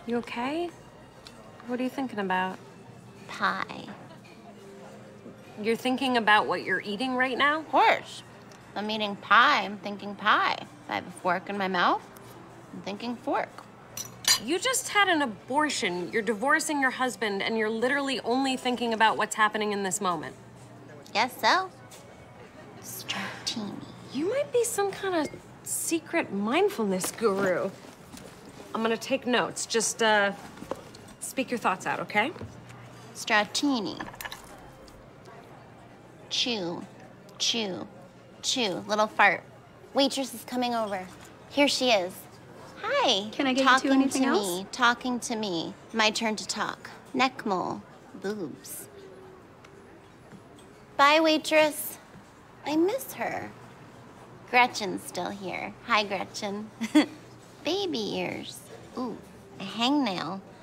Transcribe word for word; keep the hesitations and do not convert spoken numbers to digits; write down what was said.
You okay? What are you thinking about? Pie. You're thinking about what you're eating right now? Of course. If I'm eating pie, I'm thinking pie. If I have a fork in my mouth, I'm thinking fork. You just had an abortion. You're divorcing your husband, and you're literally only thinking about what's happening in this moment. Guess so. Stratini. You might be some kind of secret mindfulness guru. I'm gonna take notes. Just, uh, speak your thoughts out, okay? Stratini. Chew, chew, chew. Little fart. Waitress is coming over. Here she is. Hi. Can I get talking you to anything to else? me, talking to me. My turn to talk. Neck mole, boobs. Bye, waitress. I miss her. Gretchen's still here. Hi, Gretchen. Baby ears. Ooh, a hangnail.